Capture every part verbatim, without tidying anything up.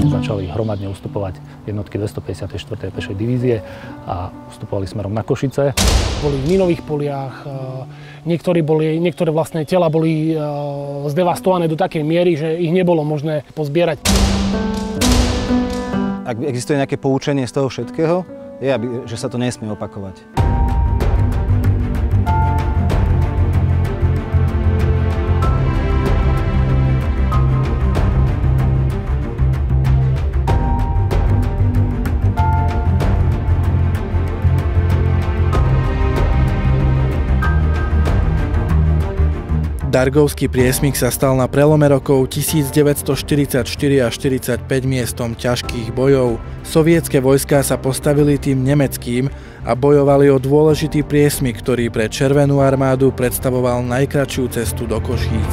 začali hromadne ustupovať jednotky dvestopäťdesiatej štvrtej pešej divízie a ustupovali smerom na Košice. Boli v minových poliach, niektorí boli, niektoré vlastné tela boli zdevastované do takej miery, že ich nebolo možné pozbierať. Ak existuje nejaké poučenie z toho všetkého, je, že sa to nesmie opakovať. Dargovský priesmik sa stal na prelome rokov tisícdeväťstoštyridsaťštyri až štyridsaťpäť miestom ťažkých bojov. Sovietske vojská sa postavili tým nemeckým a bojovali o dôležitý priesmik, ktorý pre Červenú armádu predstavoval najkratšiu cestu do Košíc.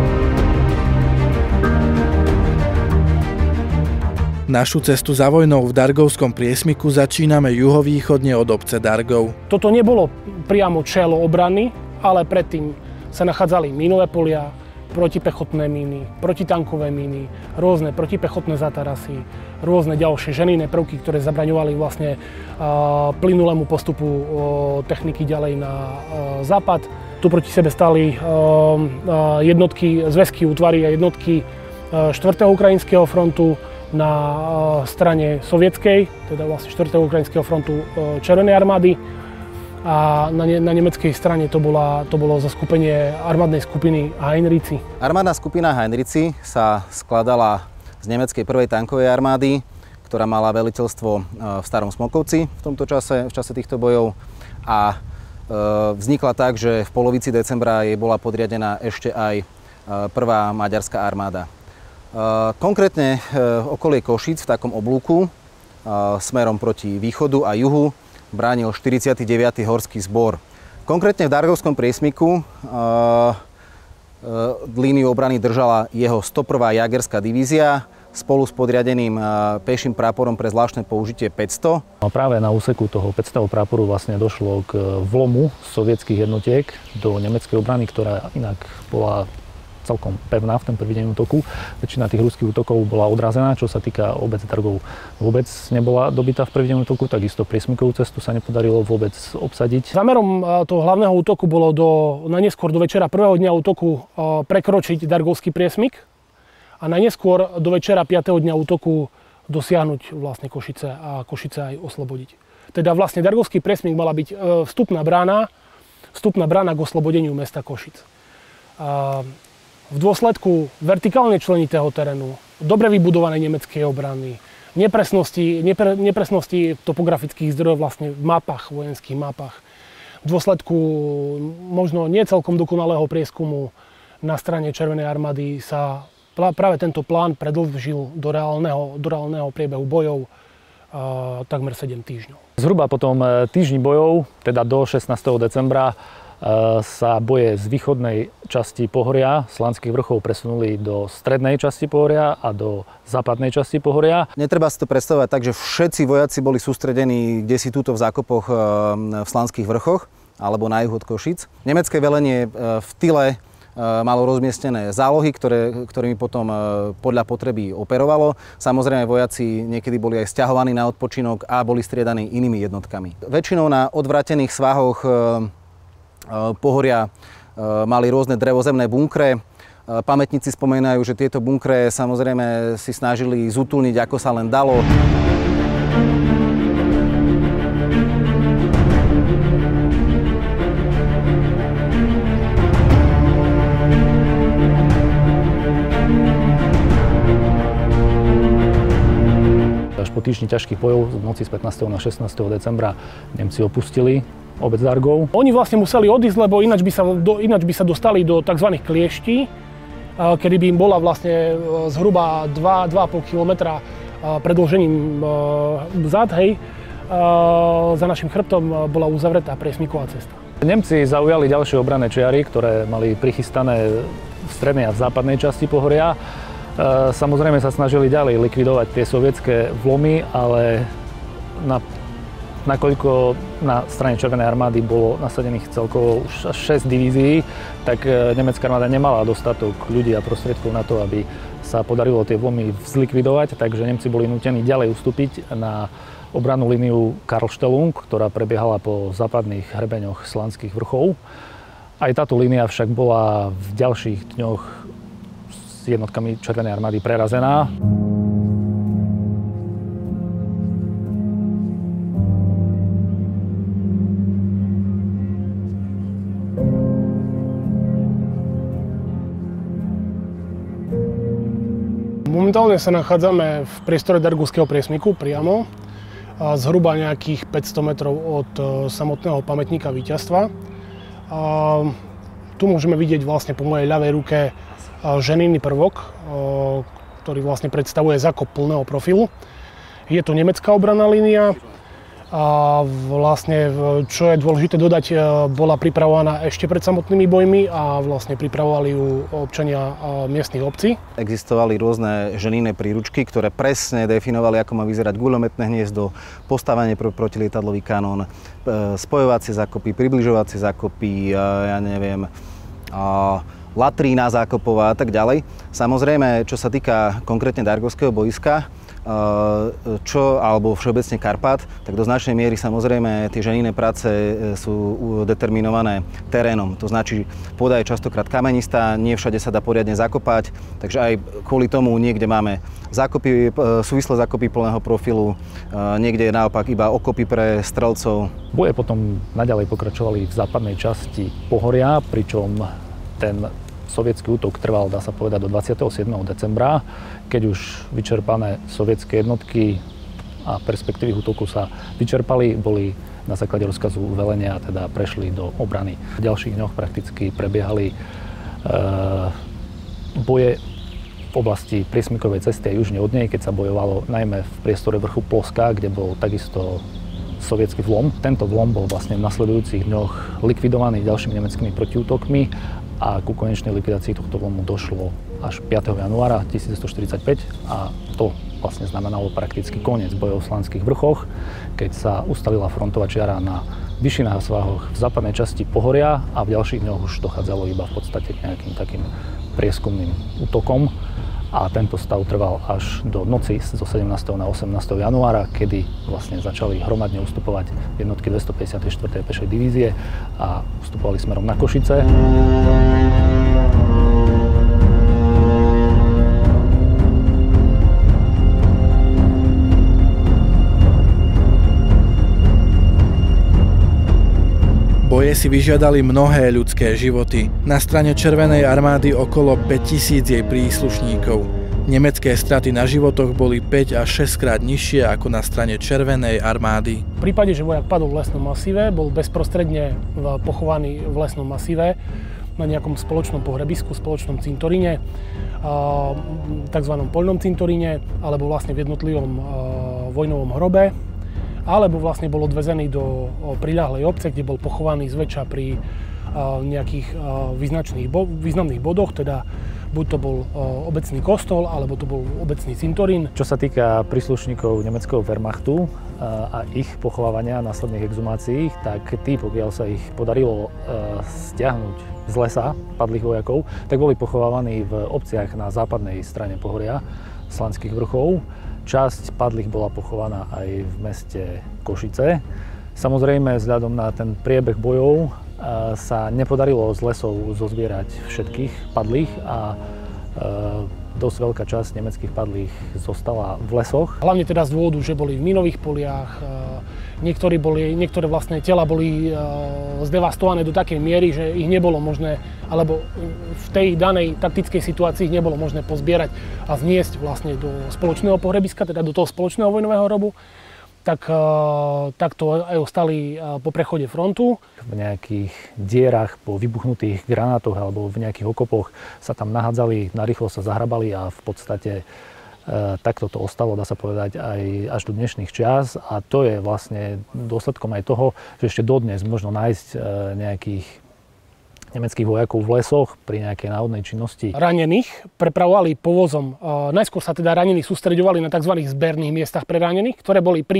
Našu cestu za vojnou v Dargovskom priesmiku začíname juhovýchodne od obce Dargov. Toto nebolo priamo čelo obrany, ale predtým sa nachádzali mínové polia, protipechotné míny, protitankové míny, rôzne protipechotné zátarasy, rôzne ďalšie ženinné prvky, ktoré zabraňovali vlastne uh, plynulému postupu uh, techniky ďalej na uh, západ. Tu proti sebe stáli uh, uh, jednotky, zväzky útvary a jednotky uh, štvrtého ukrajinského frontu na uh, strane sovietskej, teda vlastne štvrtého ukrajinského frontu uh, Červenej armády. A na, ne, na nemeckej strane to, bola, to bolo zaskupenie armádnej skupiny Heinrici. Armádna skupina Heinrici sa skladala z nemeckej prvej tankovej armády, ktorá mala veliteľstvo v Starom Smolkovci v tomto čase, v čase týchto bojov. A e, vznikla tak, že v polovici decembra jej bola podriadená ešte aj prvá maďarská armáda. E, konkrétne e, okolie Košíc v takom oblúku e, smerom proti východu a juhu bránil štyridsiaty deviaty horský zbor. Konkrétne v Dargovskom priesmiku uh, uh, líniu obrany držala jeho sto prvá jagerská divízia spolu s podriadeným uh, peším práporom pre zvláštne použitie päťsto. A práve na úseku toho päťstového práporu vlastne došlo k vlomu sovietských jednotiek do nemeckej obrany, ktorá inak bola celkom pevná v ten prvý deň útoku. Väčšina tých ruských útokov bola odrazená, čo sa týka obec Dargov. Vôbec nebola dobitá v prvý deň útoku, takisto priesmikovú cestu sa nepodarilo vôbec obsadiť. Zámerom toho hlavného útoku bolo do, na neskôr do večera prvého dňa útoku prekročiť Dargovský priesmik a na neskôr do večera piateho dňa útoku dosiahnuť vlastne Košice a Košice aj oslobodiť. Teda vlastne Dargovský priesmik mala byť vstupná brána, vstupná brána k oslobodeniu mesta Košic. V dôsledku vertikálne členitého terénu, dobre vybudovanej nemeckej obrany, nepresnosti, nepre, nepresnosti topografických zdrojov vlastne v mapách, vojenských mapách, v dôsledku možno nie celkom dokonalého prieskumu na strane Červenej armády sa práve tento plán predĺžil do reálneho, do reálneho priebehu bojov uh, takmer sedem týždňov. Zhruba po tom týždni bojov, teda do šestnásteho decembra, sa boje z východnej časti pohoria Slánskych vrchov presunuli do strednej časti pohoria a do západnej časti pohoria. Netreba si to predstavovať tak, že všetci vojaci boli sústredení kdesi túto v zákopoch v Slánskych vrchoch alebo na juh od Košíc. Nemecké velenie v tyle malo rozmiestnené zálohy, ktoré, ktorými potom podľa potreby operovalo. Samozrejme vojaci niekedy boli aj sťahovaní na odpočinok a boli striedaní inými jednotkami. Väčšinou na odvrátených svahoch pohoria mali rôzne drevozemné bunkre. Pamätníci spomínajú, že tieto bunkre samozrejme si snažili zútulniť, ako sa len dalo. Až po týždni ťažkých bojov v noci z pätnásteho na šestnásteho decembra Nemci opustili obec Dargov. Oni vlastne museli odísť, lebo ináč by sa, do, ináč by sa dostali do tzv. Klieští, kedy by im bola vlastne zhruba dva a pol kilometra predĺžením zad, hej. Za našim chrbtom bola uzavretá priesmiková cesta. Nemci zaujali ďalšie obranné čiary, ktoré mali prichystané v strednej a v západnej časti pohoria. Samozrejme sa snažili ďalej likvidovať tie sovietské vlomy, ale na nakoľko na strane Červenej armády bolo nasadených celkovo už až šesť divízií, tak nemecká armáda nemala dostatok ľudí a prostriedkov na to, aby sa podarilo tie vlomy zlikvidovať, takže Nemci boli nútení ďalej ustúpiť na obrannú líniu Karlstellung, ktorá prebiehala po západných hrebeňoch Slánskych vrchov. Aj táto línia však bola v ďalších dňoch s jednotkami Červenej armády prerazená. Momentálne sa nachádzame v priestore Dargovského priesmyku priamo, zhruba nejakých päťsto metrov od samotného pamätníka víťazstva. Tu môžeme vidieť vlastne po mojej ľavej ruke ženinný prvok, ktorý vlastne predstavuje zákop plného profilu. Je to nemecká obranná línia a vlastne, čo je dôležité dodať, bola pripravovaná ešte pred samotnými bojmi a vlastne pripravovali ju občania miestnych obcí. Existovali rôzne ženinné príručky, ktoré presne definovali, ako má vyzerať guľometné hniezdo, postavenie pro protilietadlový kanón, spojovacie zákopy, približovacie zákopy, ja neviem, latrína zákopová a tak ďalej. Samozrejme, čo sa týka konkrétne Dargovského boiska, čo, alebo všeobecne Karpát, tak do značnej miery samozrejme tie ženinné práce sú determinované terénom. To značí, pôda je častokrát kamenistá, nie všade sa dá poriadne zakopať, takže aj kvôli tomu niekde máme zákopy, súvislé zákopy plného profilu, niekde je naopak iba okopy pre strelcov. Boje potom naďalej pokračovali v západnej časti Pohoria, pričom ten sovietský útok trval, dá sa povedať, do dvadsiateho siedmeho decembra, keď už vyčerpané sovietské jednotky a perspektívy útoku sa vyčerpali, boli na základe rozkazu velenia teda prešli do obrany. V ďalších dňoch prakticky prebiehali e, boje v oblasti priesmykovej cesty a južne od nej, keď sa bojovalo najmä v priestore vrchu Ploska, kde bol takisto sovietský vlom. Tento vlom bol vlastne v nasledujúcich dňoch likvidovaný ďalšími nemeckými protiútokmi a ku konečnej likvidácii tohto vlomu došlo až piateho januára tisícdeväťstoštyridsaťpäť a to vlastne znamenalo prakticky koniec bojov v Slánskych vrchoch, keď sa ustalila frontová čiara na vyššinách a svahoch v západnej časti Pohoria a v ďalších dňoch už dochádzalo iba v podstate k nejakým takým prieskumným útokom. A tento stav trval až do noci zo sedemnásteho na osemnásteho januára, kedy vlastne začali hromadne ustupovať jednotky dvestopäťdesiatej štvrtej pešej divízie a ustupovali smerom na Košice. Boje si vyžiadali mnohé ľudské životy. Na strane Červenej armády okolo päťtisíc jej príslušníkov. Nemecké straty na životoch boli päť až šesť krát nižšie ako na strane Červenej armády. V prípade, že vojak padol v lesnom masíve, bol bezprostredne pochovaný v lesnom masíve na nejakom spoločnom pohrebisku, spoločnom cintoríne, tzv. Poľnom cintoríne, alebo vlastne v jednotlivom vojnovom hrobe, alebo vlastne bol odvezený do priľahlej obce, kde bol pochovaný zväčša pri nejakých význačných, významných bodoch, teda buď to bol obecný kostol, alebo to bol obecný cintorín. Čo sa týka príslušníkov nemeckého Wehrmachtu a ich pochovávania následných exhumácií, tak tí, pokiaľ sa ich podarilo stiahnuť z lesa padlých vojakov, tak boli pochovávaní v obciach na západnej strane Pohoria, Slánskych vrchov. Časť padlých bola pochovaná aj v meste Košice. Samozrejme, vzhľadom na ten priebeh bojov sa nepodarilo z lesov zozbierať všetkých padlých a dosť veľká časť nemeckých padlých zostala v lesoch. Hlavne teda z dôvodu, že boli v minových poliach, niektorí boli, niektoré vlastné tela boli zdevastované do takej miery, že ich nebolo možné, alebo v tej danej taktickej situácii ich nebolo možné pozbierať a zniesť vlastne do spoločného pohrebiska, teda do toho spoločného vojnového hrobu. Tak takto aj ostali po prechode frontu. V nejakých dierach, po vybuchnutých granátoch alebo v nejakých okopoch sa tam nahádzali, narýchlo sa zahrabali a v podstate e, takto to ostalo, dá sa povedať, aj až do dnešných čias. A to je vlastne dôsledkom aj toho, že ešte dodnes možno nájsť e, nejakých nemeckých vojakov v lesoch pri nejakej náhodnej činnosti. Ranených prepravovali povozom. Najskôr sa teda ranení sústreďovali na tzv. Zberných miestach pre ranených, ktoré boli pri,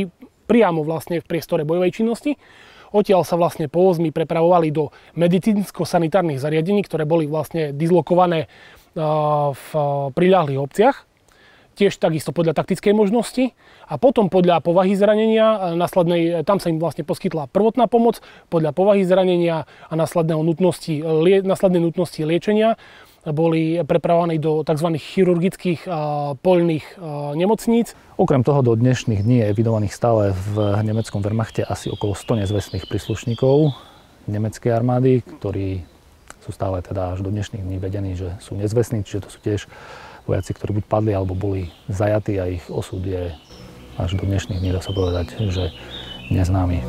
priamo vlastne v priestore bojovej činnosti. Odtiaľ sa vlastne povozmi prepravovali do medicínsko-sanitárnych zariadení, ktoré boli vlastne dislokované v priľahlých obciach. Tiež takisto podľa taktickej možnosti. A potom podľa povahy zranenia, následnej, tam sa im vlastne poskytla prvotná pomoc, podľa povahy zranenia a následnej nutnosti, následnej nutnosti liečenia boli prepravovaní do tzv. Chirurgických a poľných nemocníc. Okrem toho do dnešných dní je evidovaných stále v nemeckom Wehrmachte asi okolo sto nezvestných príslušníkov nemeckej armády, ktorí sú stále teda až do dnešných dní vedení, že sú nezvestní, čiže to sú tiež vojaci, ktorí buď padli alebo boli zajatí a ich osud je až do dnešných dní, dá sa povedať, že neznámy.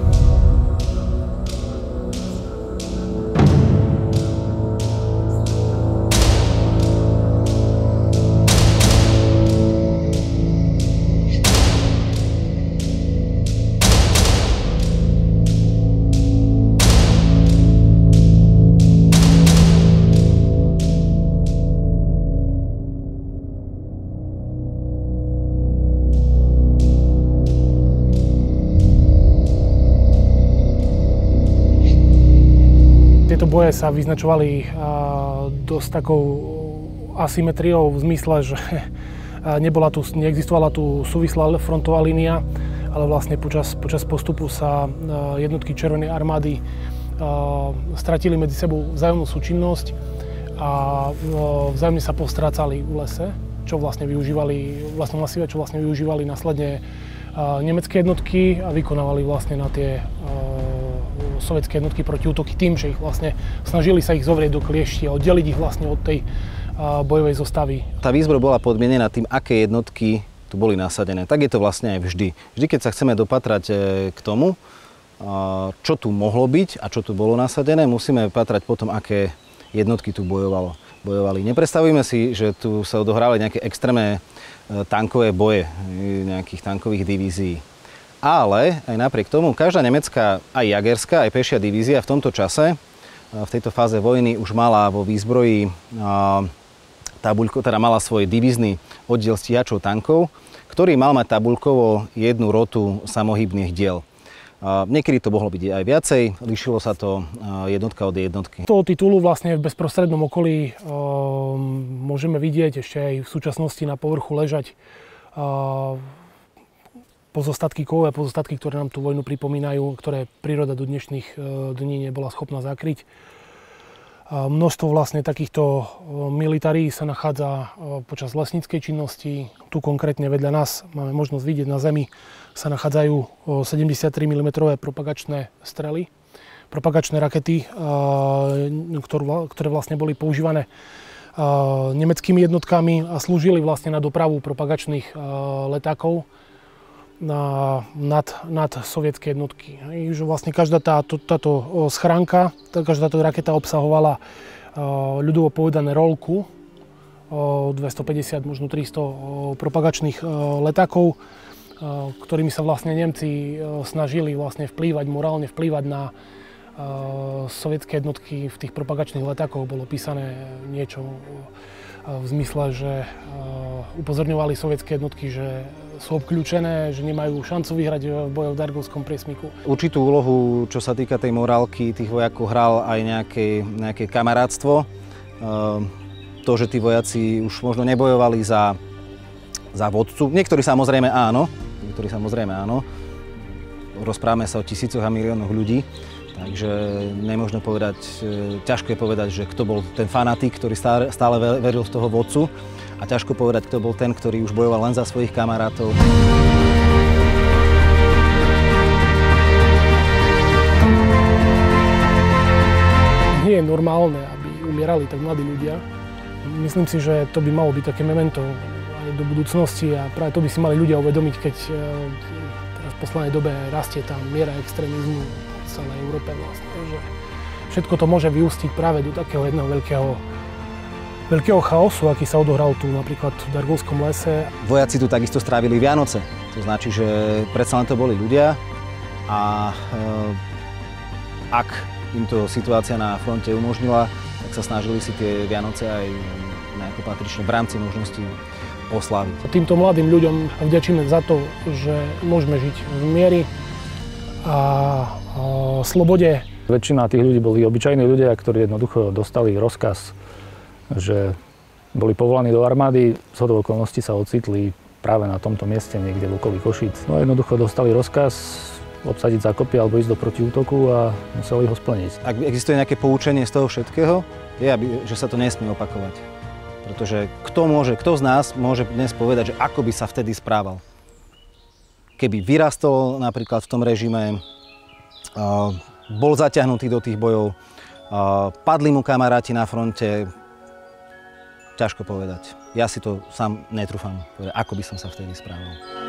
Tieto boje sa vyznačovali dosť takou asymetriou v zmysle, že nebola tu, neexistovala tu súvislá frontová línia, ale vlastne počas, počas postupu sa jednotky Červenej armády stratili medzi sebou vzájomnú súčinnosť a vzájomne sa postrácali v lese, čo vlastne využívali, vlastne masive, čo vlastne využívali následne nemecké jednotky a vykonávali vlastne na tie sovietské jednotky proti útoky tým, že ich vlastne snažili sa ich zovrieť do kliešti a oddeliť ich vlastne od tej bojovej zostavy. Tá výzbroj bola podmienená tým, aké jednotky tu boli nasadené. Tak je to vlastne aj vždy. Vždy, keď sa chceme dopatrať k tomu, čo tu mohlo byť a čo tu bolo nasadené, musíme patrať potom, aké jednotky tu bojovalo. bojovali. Nepredstavujme si, že tu sa odohrávali nejaké extrémne tankové boje nejakých tankových divízií. Ale aj napriek tomu, každá nemecká, aj jagerská, aj pešia divízia v tomto čase, v tejto fáze vojny už mala vo výzbroji tabuľko, teda mala svoj divízny oddiel stíhačov tankov, ktorý mal mať tabuľkovo jednu rotu samohybných diel. Niekedy to mohlo byť aj viacej, líšilo sa to jednotka od jednotky. Toho titulu vlastne v bezprostrednom okolí môžeme vidieť ešte aj v súčasnosti na povrchu ležať pozostatky, kovové pozostatky, ktoré nám tú vojnu pripomínajú, ktoré príroda do dnešných dní nebola schopná zakryť. Množstvo vlastne takýchto militarí sa nachádza počas lesníckej činnosti. Tu konkrétne vedľa nás máme možnosť vidieť na zemi sa nachádzajú sedemdesiattri milimetrové propagačné strely, propagačné rakety, ktoré vlastne boli používané nemeckými jednotkami a slúžili vlastne na dopravu propagačných letákov na, nad, nad sovietské jednotky. Že vlastne každá tá, to, táto schránka, každá táto raketa obsahovala ľudovo povedané rolku, dvestopäťdesiat, možno tristo propagačných letákov, ktorými sa vlastne Nemci snažili vlastne vplývať, morálne vplývať na sovietské jednotky. V tých propagačných letákoch bolo písané niečo v zmysle, že upozorňovali sovietské jednotky, že sú obkľúčené, že nemajú šancu vyhrať v boji v Dargovskom priesmiku. Určitú úlohu, čo sa týka tej morálky tých vojakov, hral aj nejaké, nejaké kamarátstvo. To, že tí vojaci už možno nebojovali za, za vodcu. Niektorí samozrejme áno, niektorí samozrejme áno. Rozprávame sa o tisícoch a miliónoch ľudí. Takže nemôžno povedať, ťažko je povedať, že kto bol ten fanatik, ktorý stále, stále veril v toho vodcu, a ťažko povedať, kto bol ten, ktorý už bojoval len za svojich kamarátov. Nie je normálne, aby umierali tak mladí ľudia. Myslím si, že to by malo byť také memento aj do budúcnosti a práve to by si mali ľudia uvedomiť, keď teraz v poslednej dobe rastie tá miera extrémizmu v celej Európe vlastne, že všetko to môže vyústiť práve do takého jedného veľkého, veľkého chaosu, aký sa odohral tu napríklad v Dargovskom lese. Vojaci tu takisto strávili Vianoce, to značí, že predsa len to boli ľudia a e, ak im to situácia na fronte umožnila, tak sa snažili si tie Vianoce aj nejako patrične v rámci možností osláviť. Týmto mladým ľuďom vďačíme za to, že môžeme žiť v miery a, a slobode. Väčšina tých ľudí boli obyčajní ľudia, ktorí jednoducho dostali rozkaz, že boli povolaní do armády, zhodou okolností sa ocitli práve na tomto mieste, niekde v okolí Košíc. No a jednoducho dostali rozkaz obsadiť zákopy alebo ísť do protiútoku a museli ho splniť. Ak existuje nejaké poučenie z toho všetkého, je, aby, že sa to nesmie opakovať. Pretože kto môže, kto z nás môže dnes povedať, že ako by sa vtedy správal. Keby vyrastol napríklad v tom režime, uh, bol zaťahnutý do tých bojov, uh, padli mu kamaráti na fronte, ťažko povedať. Ja si to sám netrúfam povedať, ako by som sa vtedy správal.